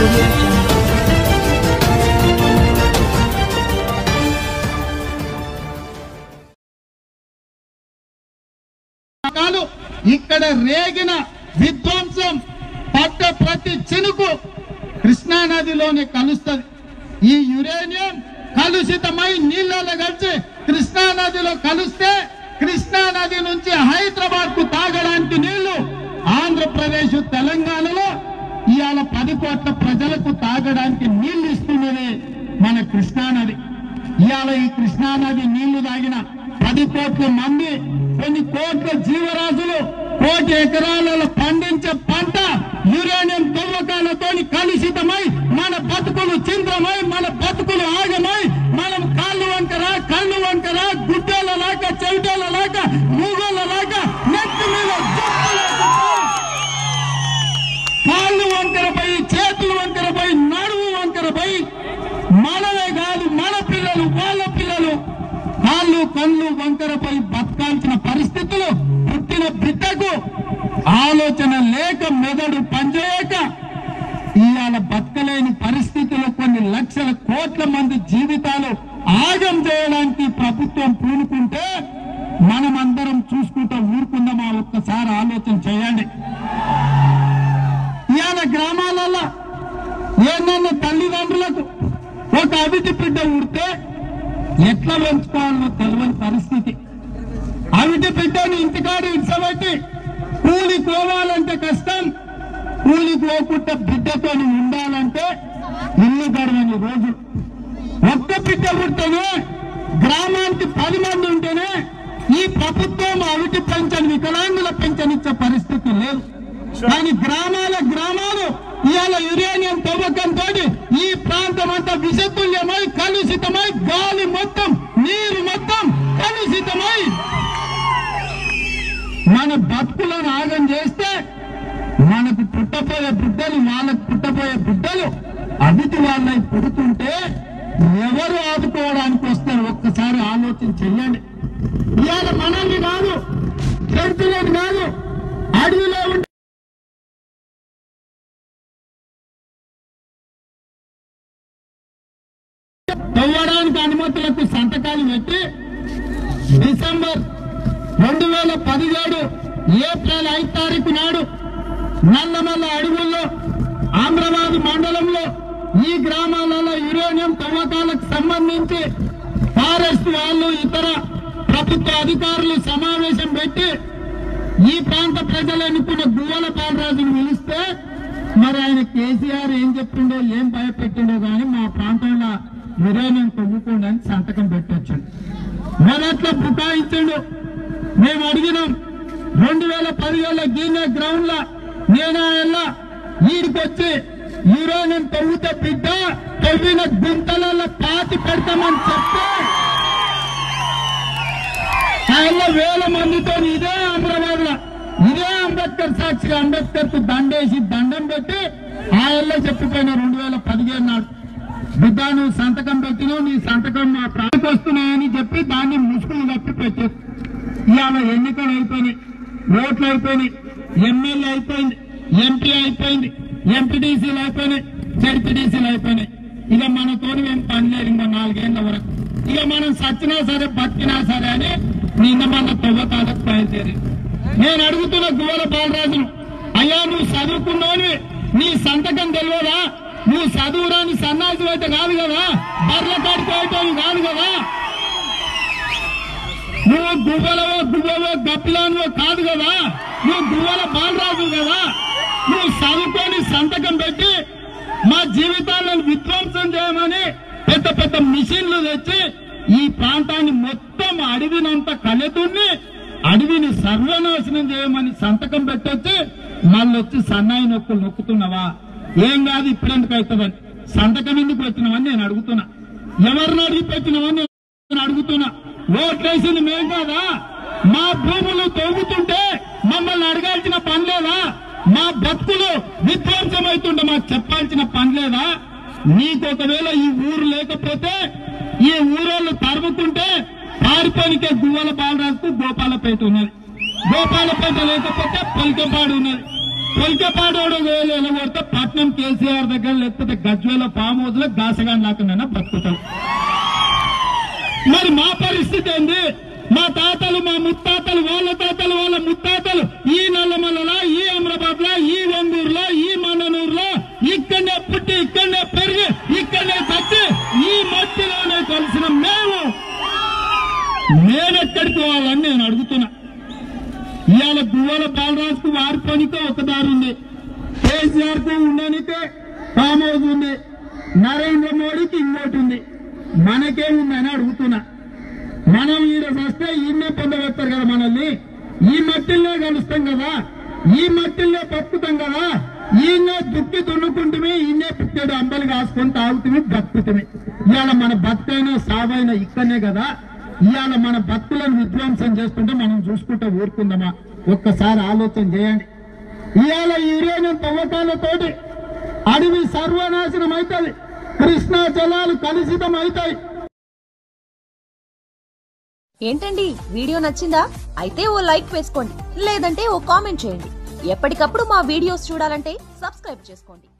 ఇక్కడ రేగిన విధ్వంసం పట్ట ప్రతి చినుకు కృష్ణా నదిలోనే కలుస్తుంది. ఈ యురేనియం కలుషితమై నీళ్ళలో కలిసి కృష్ణా నదిలో కలిస్తే కృష్ణా నది నుంచి హైదరాబాద్ కు తాగడానికి నీళ్లు ఆంధ్రప్రదేశ్ తెలంగాణలో ఇవాళ 10 కోట్ల ప్రజలకు తాగడానికి నీళ్లు ఇస్తున్నది మన కృష్ణా నది. ఇవాళ ఈ కృష్ణా నది నీళ్లు తాగిన 10 కోట్ల మంది, కొన్ని కోట్ల జీవరాశులు, కోటి ఎకరాలలో పండించే పంట యురేనియం తవ్వకాలతో కలుషితమై మన బతుకులు చింద్రమై, మన బతుకులు ఆగమై, మనం కాళ్ళు వంకర గుడ్డల లాక, చెవిటల లాక, మూగోళ్ళ లాక, నెత్తి మీద కాళ్ళు వంకరపై, చేతులు వంకరపై, నడుము వంకరపై, మనమే కాదు మన పిల్లలు, వాళ్ళ పిల్లలు కాళ్ళు కళ్ళు వంకరపై బతకాల్సిన పరిస్థితులు, పుట్టిన బిడ్డకు ఆలోచన లేక, మెదడు పనిచేయక ఇవాళ బతకలేని పరిస్థితుల్లో కొన్ని లక్షల కోట్ల మంది జీవితాలు ఆగం చేయడానికి ప్రభుత్వం పూనుకుంటే మనమందరం చూసుకుంటూ ఊరుకుందామా? ఒక్కసారి ఆలోచన చేయండి. ఇవాళ గ్రామాలలో ఏమన్నా తల్లిదండ్రులకు ఒక అవిటి బిడ్డ ఉడితే ఎట్లా పెంచుకోవాలో తెలియని పరిస్థితి. అవిటి బిడ్డను ఇంటికాడు ఇడ్చబెట్టి కూలి పోవాలంటే కష్టం, కూలి పోకుండా బిడ్డతో ఉండాలంటే ఇల్లు గడవని రోజు. ఒక్క బిడ్డ పుడితేనే గ్రామానికి 10 మంది ఉంటేనే ఈ ప్రభుత్వం అవిటి పెంచని, వికలాంగుల పెంచనిచ్చే పరిస్థితి లేదు. కానీ గ్రామాలు ఇవాళ యురేనియం తవ్వకంతో ఈ ప్రాంతం అంతా విషతుల్యమై, కలుషితమై, గాలి మొత్తం, నీరు మొత్తం కలుషితమై మన బతుకులను ఆగం చేస్తే మనకు పుట్టపోయే బిడ్డలు, వాళ్ళకు పుట్టపోయే బిడ్డలు అవిటి వాళ్ళై పుడుతుంటే ఎవరు ఆదుకోవడానికి వస్తారు? ఒక్కసారి ఆలోచన చెయ్యండి. ఇవాళ మనల్ని కాదు, చెడుతులను కాదు, అడవిలో ఉంటే తవ్వడానికి అనుమతులకు సంతకాలు పెట్టి డిసెంబర్ 2017 ఏప్రిల్ 5 తారీఖు నాడు నల్లమల్ల అడవుల్లో ఆమ్రాబాద్ మండలంలో ఈ గ్రామాలలో యురేనియం తవ్వకాలకు సంబంధించి ఫారెస్ట్ వాళ్ళు, ఇతర ప్రభుత్వ అధికారులు సమావేశం పెట్టి ఈ ప్రాంత ప్రజలు ఎన్నుకున్న గువ్వల బాలరాజును పిలిస్తే మరి ఆయన కేసీఆర్ ఏం చెప్పిండో, ఏం భయపెట్టిండో కానీ మా ప్రాంతంలో యురేనియం తవ్వుకోండి అని సంతకం పెట్టొచ్చాడు. మొదట్లో బుకాయించాడు. మేము అడిగినాం 2017 గీనే గ్రౌండ్ లా నేనాయల్లా ఈడికొచ్చి యురేనియం తవ్వుతే బిడ్డ తవ్విన గుంతలలో పాతి పెడతామని చెప్తే ఆయన 1000 మందితో ఇదే అమరాబాద్ లో ఇదే అంబేద్కర్ సాక్షిగా అంబేద్కర్ కు దండేసి దండం పెట్టి ఆయల్లో చెప్పిపోయిన 2017 నాడు బిడ్డ నువ్వు సంతకం పెట్టినావు, నీ సంతకం మా ప్రాంతానికి వస్తున్నాయని చెప్పి దాన్ని ముసుగులు కప్పి పెట్టారు. ఇవాళ ఎన్నికలు అయిపోయినాయి, ఓట్లు అయిపోయినాయి, ఎమ్మెల్యే అయిపోయింది, ఎంపీ అయిపోయింది, ఎంపీటీసీలు అయిపోయినాయి, జడ్పీటీసీలు అయిపోయినాయి. ఇక మనతో ఏం పని లేదు ఇంకా 4 ఏళ్ల వరకు. ఇక మనం సచ్చినా సరే బతికినా సరే అని నిన్న మన తవ్వకాలకు బయలుదేరి నేను అడుగుతున్న గువ్వల బాలరాజును, అయ్యా నువ్వు చదువుకున్నావు, నీ సంతకం తెలియదా? నువ్వు చదువురాని సన్నాసి అయితే కాదు కదా, బర్ల కాడిపోయేటోవి కాదు కదా, నువ్వు గువ్వో గప్పిలానువో కాదు కదా, నువ్వు గువ్వల బాలరాజు కదా. నువ్వు చదువుకొని సంతకం పెట్టి మా జీవితాలను విధ్వంసం చేయమని పెద్ద పెద్ద మిషన్లు తెచ్చి ఈ ప్రాంతాన్ని మొత్తం అడవినంతా కలెతుని అడవిని సర్వనాశనం చేయమని సంతకం పెట్టొచ్చి మళ్ళీ వచ్చి సన్నాయి నొక్కులు నొక్కుతున్నావా? ఏం కాదు ఇప్పుడెందుకు అవుతుందని సంతకం ఎందుకు పెట్టినవని నేను అడుగుతున్నా. ఎవరిని అడిగి పెట్టినవని నేను అడుగుతున్నా. ఓట్లేసింది మేం కాదా? మా భూములు తవ్వుతుంటే మమ్మల్ని అడగాల్సిన పని లేదా? మా బతుకులు విధ్వంసం అవుతుంటే మాకు చెప్పాల్సిన పని లేదా? నీకు ఒకవేళ ఈ ఊరు లేకపోతే, ఈ ఊరోళ్ళు తరుముతుంటే పారిపోనికే గువ్వల బాలరాజుకు గోపాలపేట ఉన్నది, గోపాలపేట లేకపోతే పలికంపాడు ఉన్నది. పొలికపాడోడు వెళ్ళగొడితే పట్నం కేసీఆర్ దగ్గర లేకపోతే గజ్వేల ఫామ్ హౌస్ లో గాసగా నాకన్నా బతుకుతాం. మరి మా పరిస్థితి ఏంది? మా తాతలు, మా ముత్తాతలు, వాళ్ళ తాతలు, వాళ్ళ ముత్తాతలు ఈ నల్లమల్లలో, ఈ అమరాబాద్ లో, ఈ వంగూరులో, ఈ మననూరులో ఇక్కడనే పుట్టి, ఇక్కడనే పెరిగి, ఇక్కడనే చచ్చి ఈ మట్టిలోనే కలిసిన నేనెక్కడికి పోవాలని నేను అడుగుతున్నా. ఇవాళ గువ్వల బాలరాజుకు వారిపోనికే ఒక దారి ఉంది, కేసీఆర్ కు ఉండనికే ఫామ్ హౌస్ ఉంది, నరేంద్ర మోడీకి ఇంకోటి ఉంది. మనకేముందని అడుగుతున్నా. మనం ఈడ వస్తే ఈయనే పొందబెడతారు కదా మనల్ని. ఈ మట్టిల్లో కలుస్తాం కదా, ఈ మట్టిల్లో బతుకుతాం కదా. ఈయనే దుక్కి దున్నుకుంటుమే, ఈయనే పుట్టాడు అంబలు కాసుకొని తాగుతుమే, బతుకుతుమే. ఇవాళ మన బతుకైనా సావైనా ఇక్కడనే కదా. ఇవాళ మన బతుకులను విధ్వంసం చేస్తుంటే మనం చూసుకుంటూ ఊరుకుందామా? ఒక్కసారి ఆలోచన చేయండి. ఇవాళ యురేనియం తవ్వకాలతోటి అడవి సర్వనాశనం అవుతుంది, కృష్ణా జలాలు కలుషితం అవుతాయి. ఏంటండి, వీడియో నచ్చిందా? అయితే ఓ లైక్ వేసుకోండి, లేదంటే ఓ కామెంట్ చేయండి. ఎప్పటికప్పుడు మా వీడియోస్ చూడాలంటే సబ్స్క్రైబ్ చేసుకోండి.